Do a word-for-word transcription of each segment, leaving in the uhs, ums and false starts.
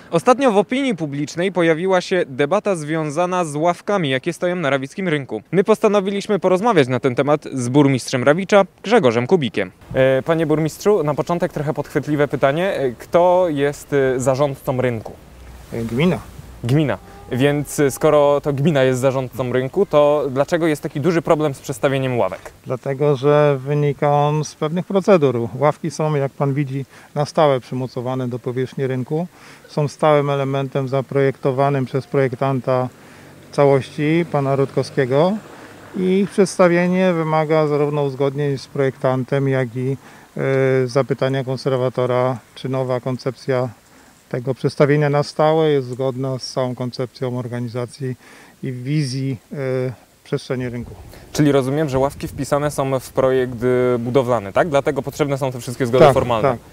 Ostatnio w opinii publicznej pojawiła się debata związana z ławkami, jakie stoją na rawickim rynku. My postanowiliśmy porozmawiać na ten temat z burmistrzem Rawicza, Grzegorzem Kubikiem. Panie burmistrzu, na początek trochę podchwytliwe pytanie. Kto jest zarządcą rynku? Gmina. Gmina. Więc skoro to gmina jest zarządcą rynku, to dlaczego jest taki duży problem z przestawieniem ławek? Dlatego, że wynika on z pewnych procedur. Ławki są, jak Pan widzi, na stałe przymocowane do powierzchni rynku. Są stałym elementem zaprojektowanym przez projektanta całości, Pana Rutkowskiego. I ich przedstawienie wymaga zarówno uzgodnień z projektantem, jak i y, zapytania konserwatora, czy nowa koncepcja tego przestawienia na stałe jest zgodna z całą koncepcją organizacji i wizji y, przestrzeni rynku. Czyli rozumiem, że ławki wpisane są w projekt budowlany, tak? Dlatego potrzebne są te wszystkie zgody tak, formalne. Tak.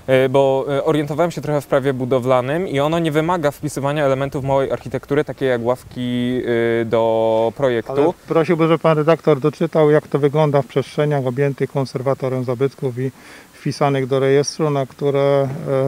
Bo orientowałem się trochę w prawie budowlanym i ono nie wymaga wpisywania elementów małej architektury, takie jak ławki do projektu. Ale prosiłbym, żeby Pan redaktor doczytał, jak to wygląda w przestrzeniach objętych konserwatorem zabytków i wpisanych do rejestru, na które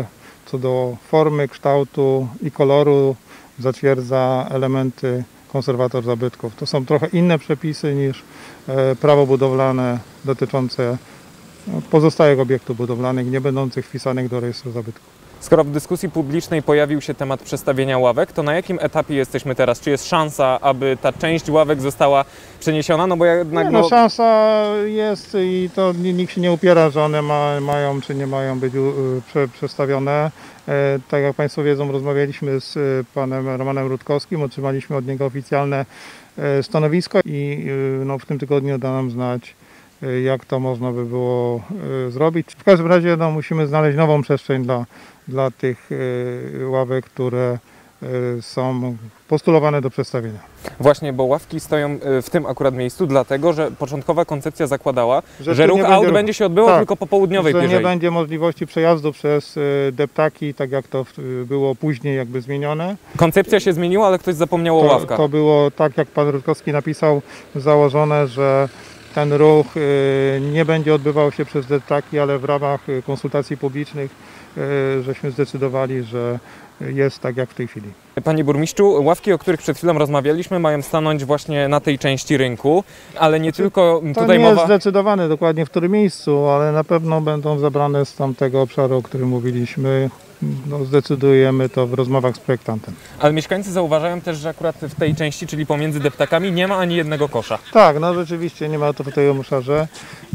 co do formy, kształtu i koloru zatwierdza elementy konserwator zabytków. To są trochę inne przepisy niż prawo budowlane dotyczące pozostałych obiektów budowlanych, nie będących wpisanych do rejestru zabytków. Skoro w dyskusji publicznej pojawił się temat przestawienia ławek, to na jakim etapie jesteśmy teraz? Czy jest szansa, aby ta część ławek została przeniesiona? No bo jednak... Nie, no, szansa jest i to nikt się nie upiera, że one ma, mają czy nie mają być prze, przestawione. E, tak jak Państwo wiedzą, rozmawialiśmy z Panem Romanem Rutkowskim, otrzymaliśmy od niego oficjalne e, stanowisko i e, no, w tym tygodniu da nam znać, e, jak to można by było e, zrobić. W każdym razie no, musimy znaleźć nową przestrzeń dla dla tych y, ławek, które y, są postulowane do przestawienia. Właśnie, bo ławki stoją w tym akurat miejscu, dlatego że początkowa koncepcja zakładała, że, że ruch będzie aut ruch. będzie się odbyło tak, tylko po południowej że pierzei. Nie będzie możliwości przejazdu przez y, deptaki, tak jak to y, było później jakby zmienione. Koncepcja się zmieniła, ale ktoś zapomniał o to, ławkach. To było tak, jak Pan Rutkowski napisał, założone, że ten ruch y, nie będzie odbywał się przez deptaki, ale w ramach y, konsultacji publicznych y, żeśmy zdecydowali, że jest tak jak w tej chwili. Panie burmistrzu, ławki, o których przed chwilą rozmawialiśmy, mają stanąć właśnie na tej części rynku, ale nie tylko to tutaj nie mowa... jest zdecydowane dokładnie w którym miejscu, ale na pewno będą zabrane z tamtego obszaru, o którym mówiliśmy. No, zdecydujemy to w rozmowach z projektantem. Ale mieszkańcy zauważają też, że akurat w tej części, czyli pomiędzy deptakami, nie ma ani jednego kosza. Tak, no rzeczywiście nie ma to w tej obszarze.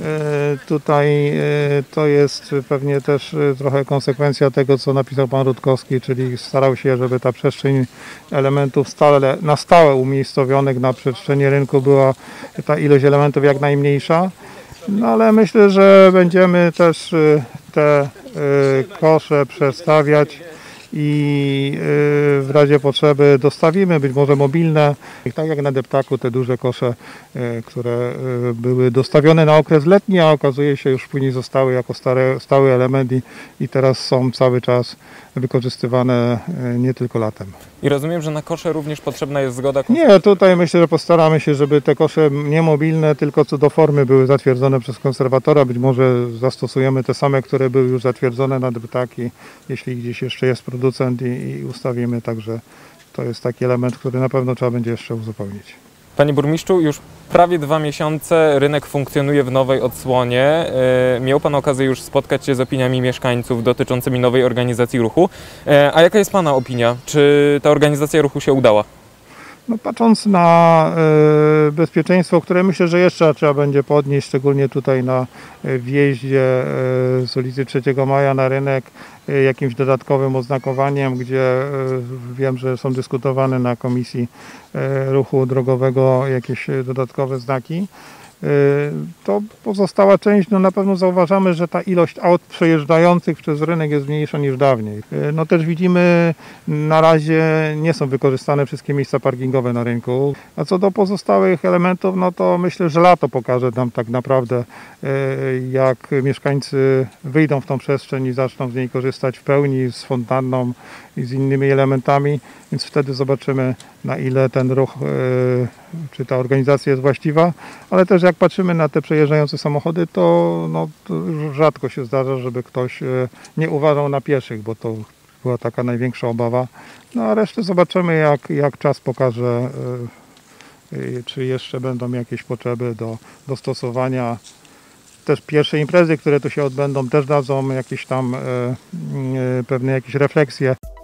E, tutaj e, to jest pewnie też trochę konsekwencja tego, co napisał Pan Rutkowski, czyli starał się, żeby ta przestrzeń elementów stale, na stałe umiejscowionych na przestrzeni rynku była ta ilość elementów jak najmniejsza. No ale myślę, że będziemy też te kosze przestawiać i w razie potrzeby dostawimy, być może mobilne. I tak jak na deptaku te duże kosze, które były dostawione na okres letni, a okazuje się już później zostały jako stare, stały element i, i teraz są cały czas wykorzystywane nie tylko latem. I rozumiem, że na kosze również potrzebna jest zgoda? Nie, tutaj myślę, że postaramy się, żeby te kosze nie mobilne, tylko co do formy były zatwierdzone przez konserwatora. Być może zastosujemy te same, które były już zatwierdzone na deptaki, jeśli gdzieś jeszcze jest producent i, i ustawimy. Także to jest taki element, który na pewno trzeba będzie jeszcze uzupełnić. Panie burmistrzu, już prawie dwa miesiące rynek funkcjonuje w nowej odsłonie. Miał Pan okazję już spotkać się z opiniami mieszkańców dotyczącymi nowej organizacji ruchu. A jaka jest Pana opinia? Czy ta organizacja ruchu się udała? No, patrząc na y, bezpieczeństwo, które myślę, że jeszcze trzeba będzie podnieść, szczególnie tutaj na y, wjeździe y, z ulicy trzeciego Maja na rynek, y, jakimś dodatkowym oznakowaniem, gdzie y, wiem, że są dyskutowane na Komisji y, Ruchu Drogowego jakieś dodatkowe znaki. To pozostała część, no na pewno zauważamy, że ta ilość aut przejeżdżających przez rynek jest mniejsza niż dawniej. No też widzimy, na razie nie są wykorzystane wszystkie miejsca parkingowe na rynku. A co do pozostałych elementów, no to myślę, że lato pokaże nam tak naprawdę, jak mieszkańcy wyjdą w tą przestrzeń i zaczną z niej korzystać w pełni, z fontanną i z innymi elementami, więc wtedy zobaczymy, na ile ten ruch, czy ta organizacja jest właściwa, ale też jak patrzymy na te przejeżdżające samochody, to, no, to rzadko się zdarza, żeby ktoś nie uważał na pieszych, bo to była taka największa obawa. No a resztę zobaczymy, jak, jak czas pokaże, yy, czy jeszcze będą jakieś potrzeby do dostosowania. Też pierwsze imprezy, które tu się odbędą, też dadzą jakieś tam yy, yy, pewne jakieś refleksje.